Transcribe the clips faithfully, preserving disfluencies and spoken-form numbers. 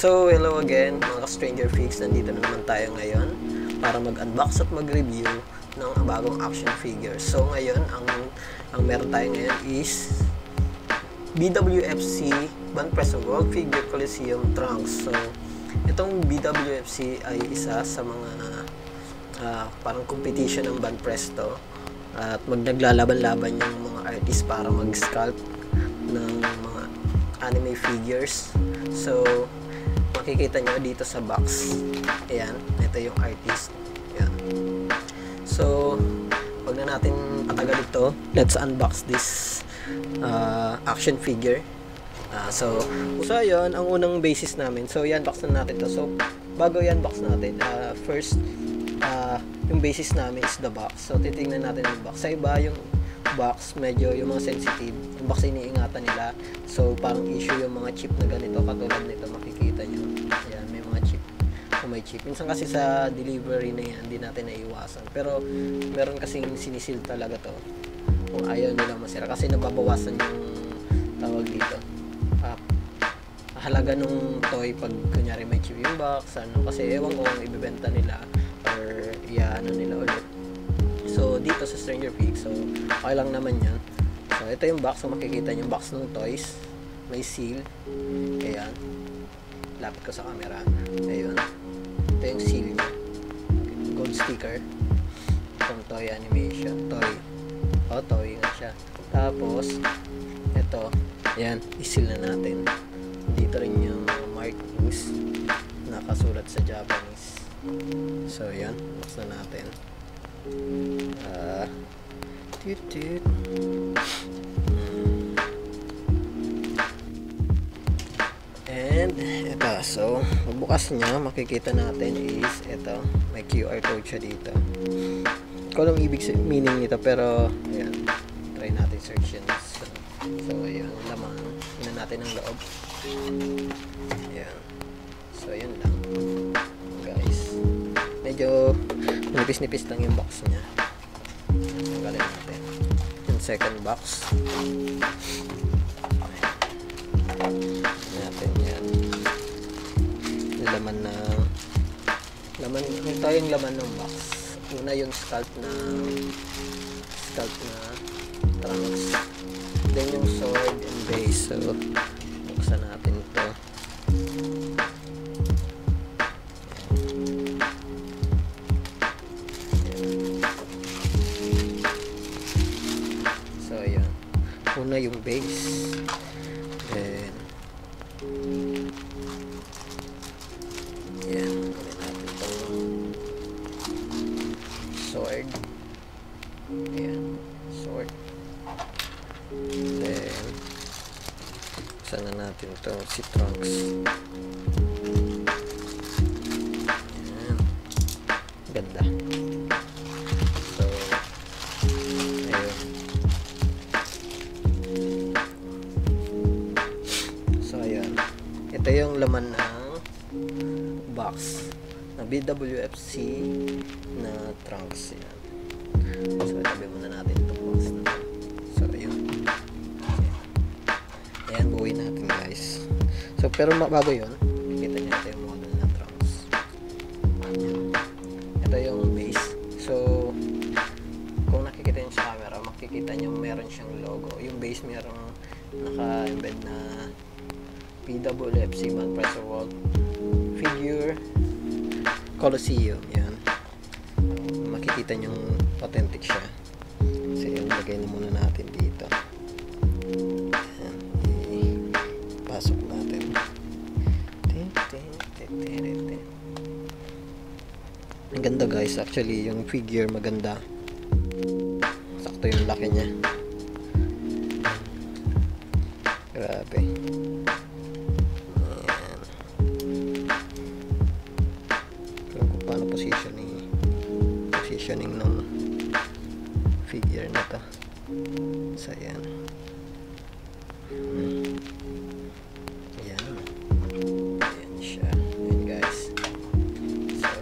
So, hello again mga Stranger Freaks. Nandito na naman tayo ngayon para mag-unbox at mag-review ng bagong action figure. So, ngayon, ang, ang meron tayo ngayon is B W F C Band Presto World Figure Coliseum Trunks. So, itong B W F C ay isa sa mga uh, parang competition ng Band Presto at magnaglalaban-laban yung mga artists para mag-sculpt ng mga anime figures. So, makikita nyo dito sa box. Ayan, ito yung artist. Ayan. So, wag na natin patagal ito. Let's unbox this uh, action figure. Uh, so, so yun, ang unang basis namin. So, i-unbox na natin to. So, bago i-unbox natin, uh, first, uh, yung basis namin is the box. So, titingnan natin yung box. Sa iba, yung box, medyo yung mga sensitive. Yung box iniingatan nila. So, parang issue yung mga chip na ganito. Katulad nito, makikita nyo. Ayan, may mga chip. Kung may chip. Minsan kasi sa delivery na yan, hindi natin naiwasan. Pero, meron kasing sinisil talaga to. Kung ayaw nila masira. Kasi nababawasan yung tawag dito. Ah, halaga nung toy pag kunyari may chip yung box. Ano, kasi ewan ko kung ibibenta nila or iya-ano nila ulit. So, dito sa Stranger Freaks, so, okay lang naman yan. So, ito yung box. So, makikita yung box ng toys. May seal. Ayan. Lapit ko sa camera. Ayun. Ito yung seal niya. Gold sticker. Itong toy animation. Toy. O, oh, toy nga siya. Tapos, ito. Ayan. I-seal na natin. Dito rin yung markings. Nakasulat sa Japanese. So, ayan. Box na natin. Uh, toot toot. And ito, so pagbukas niya makikita natin is ito, may Q R code siya dito. Hindi ko alam ibig meaning nito, pero ayan, try natin search yun. So, so ayan, laman tingnan natin ang loob. Ayan, so ayan lang guys, medyo nipis-nipis lang yung box niya. Tanggalin natin yung second box natin yan. Yung laman na laman, ito yung laman ng box. Una yung sculpt na sculpt na trunks, then yung sword and base. So buksan natin ito. Una yung base, then yan, kunin natin itong sword. Ayan, sword. Then buksan na natin ito si Trunks. Ayan, ganda. Ito yung laman ng box na B W F C na Trunks. Yan. So, itabi muna natin itong box na. So, yun. Ayan, buuin natin guys. So, pero bago yun, makikita nyo ito yung model na Trunks. Ayan. Ito yung base. So, kung nakikita nyo sa camera, makikita nyo meron siyang logo. Yung base merong naka-embed na B W F C Band Presto World Figure Coliseum. Yan. Makikita nyo authentic siya. So, yung lagay na muna natin dito. Yan. Ipasok natin. Ang ganda guys. Actually, yung figure maganda. Sakto yung laki niya. Grabe. positioning positioning ng figure na to. So yan. Hmm. Ayan. Ayan siya. Ayan guys. So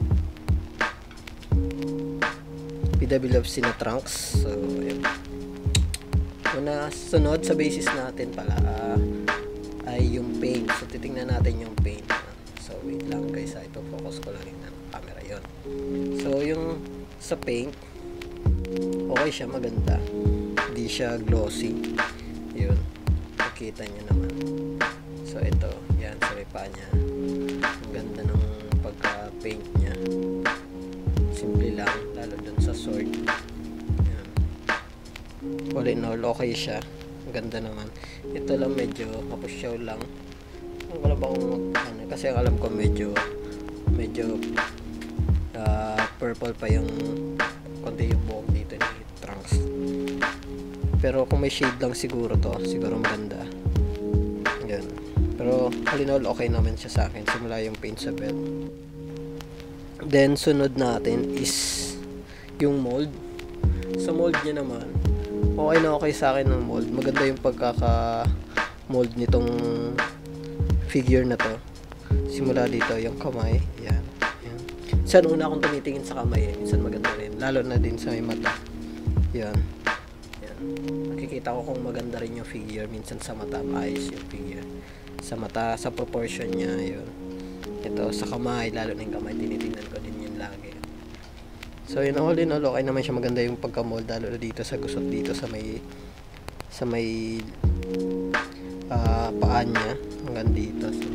B W F C na Trunks. So ayan. Una sunod sa basis natin pala uh, ay ay yung paint. So titingnan natin yung paint. So wait lang guys, ha, ito focus ko lang yung camera yon. So yung sa paint, okay siya, maganda. Hindi siya glossy. Yun, nakita nyo naman. So ito, yan sa ripa niya. Ang ganda ng pagka-paint niya. Simple lang, lalo dun sa sword. Yan. All in all, okay siya. Ang ganda naman. Ito lang medyo kapusyaw lang. Ang alam ba kung ano, kasi ang alam ko medyo medyo uh, purple pa yung konti yung buhok dito ni Trunks. Pero kung may shade lang siguro to, siguro maganda. Yan. Pero all in all, okay naman siya sa akin. Simula yung paint sa belt. Then sunod natin is yung mold. Sa mold niya naman, okay na okay sa akin ng mold. Maganda yung pagkaka mold nitong figure na to. Simula dito yung kamay, yan, yan. Minsan una akong tumitingin sa kamay, eh. Minsan maganda rin, lalo na din sa may mata. Yan, yan. Nakikita ko kung maganda rin yung figure. Minsan sa mata ayos yung figure, sa mata, sa proportion niya. Yun, ito sa kamay, lalo na yung kamay, tinitingnan ko din yun lagi. So yun, all in all, okay naman siya. Maganda yung pagka-mold, lalo na dito sa gusot, dito sa may sa may uh, paan niya hanggang dito. So,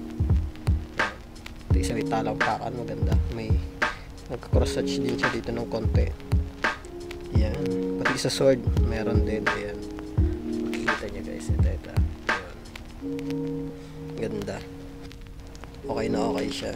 ito isa may talampakan, maganda. May nagka-cross hatch din siya dito ng konti. Yan, pati sa sword meron din. Ayan, makikita nyo guys, ito ito. Ayan, ganda. Okay na okay siya.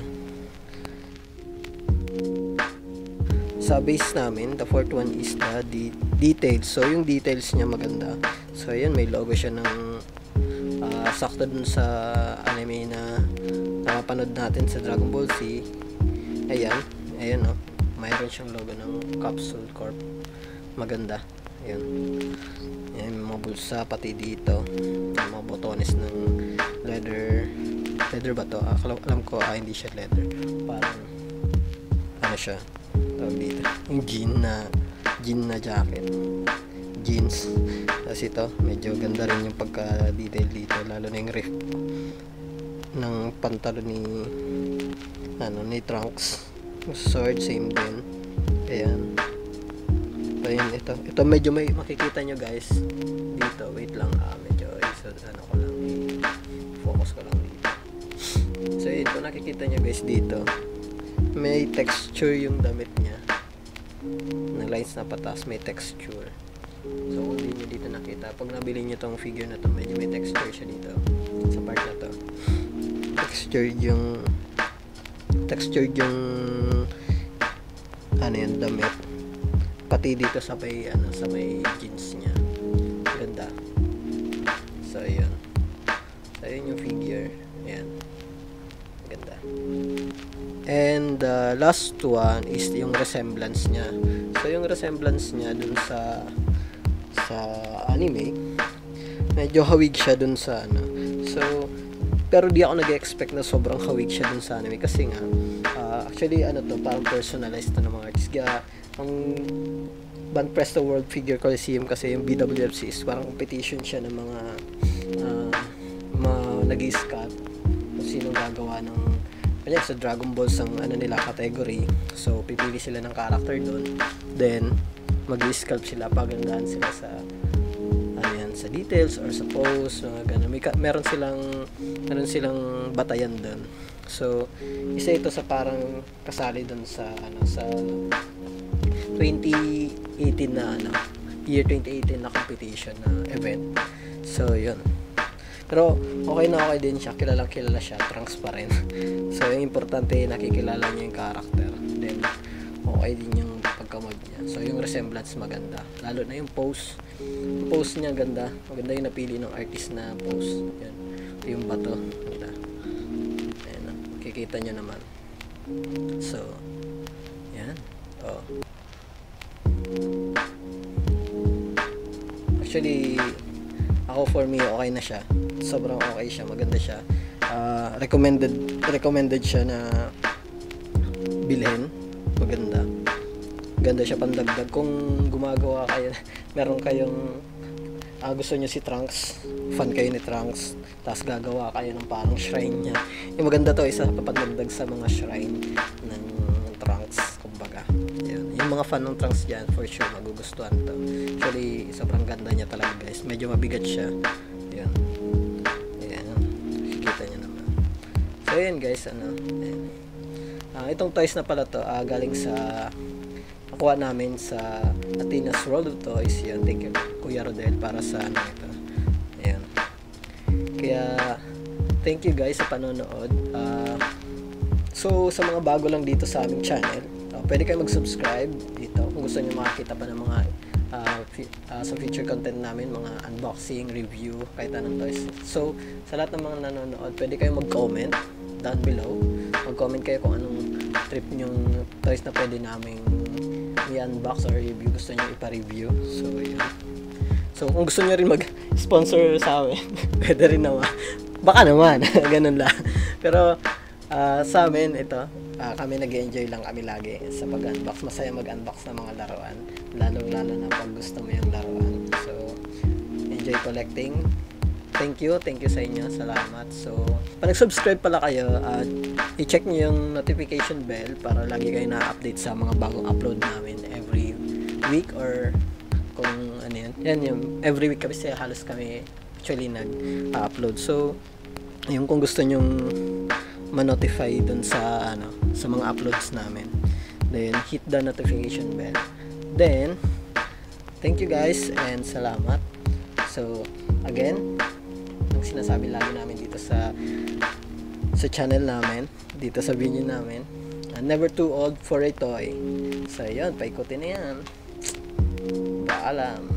Sa base namin, the fourth one is the de details. So yung details niya maganda. So ayan, may logo siya ng uh, sakto dun sa anime na napapanood natin sa Dragon Ball Z. Ayan, ayan o, oh. Mayroon siyang logo ng Capsule Corp. Maganda. Ayan, ayan, mga bulsa pati dito, mga botones ng leather. Leather ba to? Ah, alam ko, ah, hindi siya leather. Parang ano siya, tawag dito, yung jean na jean na jacket, jeans. Tapos ito, medyo ganda rin yung pagka detail dito, lalo na yung riff ng pantalon ni ano, ni Trunks. Sword, same din. Ayan. Ayan, ito, ito medyo may makikita nyo guys dito. Wait lang, ah, medyo so, ano ko lang, focus ko lang dito. So ito, nakikita nyo guys dito, may texture yung damit niya, na lines na patas, may texture. So kung hindi nyo dito nakita, pag nabili nyo tong figure na to, medyo may texture siya dito sa part na to. Texture yung texture yung ano yung damit, pati dito sa may ano, sa may jeans niya. Ganda. So ayun, so ayun yung figure. Ayan, ganda. And the uh, last one is yung resemblance niya. So yung resemblance niya dun sa sa anime, medyo hawig siya dun sa ano. So pero di ako nag-expect na sobrang hawig siya dun sa anime, kasi nga uh, actually ano to, parang personalized to ng mga artists. Kaya ang Banpresto World Figure Coliseum, kasi yung B W F C is parang competition siya ng mga uh, mga nag-i-scout kung sino gagawa ng kanya sa Dragon Balls ang ano nila category. So pipili sila ng character doon, then mag-i-sculpt sila, pagandahan sila sa ano yan, sa details or sa pose, mga ganun. May meron silang meron silang batayan doon. So isa ito sa parang kasali doon sa ano, sa twenty eighteen na ano, year twenty eighteen na competition na event. So yun, pero okay na okay din siya, kilalang kilala siya, Trunks pa rin. So yung importante, nakikilala niya yung character, then okay din yung pagka-mod niya. So yung resemblance maganda, lalo na yung pose, yung pose niya ganda, maganda yung napili ng artist na pose. Yan, yung bato, ganda. Ayan, kikita nyo naman. So yan, oh. Actually ako, for me, okay na siya. Sobrang okay siya, maganda siya. Uh, recommended recommended siya na bilhin. Maganda. Ganda siya pandagdag kung gumagawa kayo, meron kayong uh, gusto nyo si Trunks, fan kayo ni Trunks, tapos gagawa kayo ng parang shrine niya. Yung maganda to, isa papadagdag sa mga shrine ng Trunks, kumbaga. Yan. Yung mga fan ng Trunks dyan, for sure, magugustuhan to. Actually, sobrang ganda niya talaga guys. Medyo mabigat siya. Yan. Yan. Kikita nyo naman. So, yan guys, ano. Yan. Uh, itong toys na pala to, uh, galing sa nakuha namin sa Athena's World of Toys. Yan, thank you Kuya Rodel para sa ano ito. Ayan. Kaya thank you guys sa panonood. Uh, so sa mga bago lang dito sa aming channel, uh, pwede kayo mag-subscribe dito kung gusto niyo makakita pa ng mga uh, uh, sa future content namin, mga unboxing, review, kahit anong toys. So sa lahat ng mga nanonood, pwede kayo mag-comment down below. Mag-comment kayo kung anong trip nyong toys na pwede naming i-unbox or review, gusto nyo ipa-review. So, yun. So, kung gusto nyo rin mag-sponsor sa amin, pwede rin naman. Baka naman, ganun lang. Pero, uh, sa amin, ito, uh, kami nag-enjoy lang kami lagi sa pag-unbox. Masaya mag-unbox ng mga laruan. Lalo-lalo na pag gusto mo yung laruan. So, enjoy collecting. Thank you, thank you sa inyo, salamat. So, pag nag-subscribe pala kayo, uh, i-check nyo yung notification bell para lagi kayo na-update sa mga bagong upload namin every week or kung ano yan. Yan yung every week kasi halos kami actually nag-upload. So, yung kung gusto nyong ma-notify dun sa ano sa mga uploads namin, then hit the notification bell. Then, thank you guys and salamat. So, again, sinasabi lagi namin dito sa sa channel namin, dito sa video namin, uh, never too old for a toy. So yun, paikutin na yan. Paalam.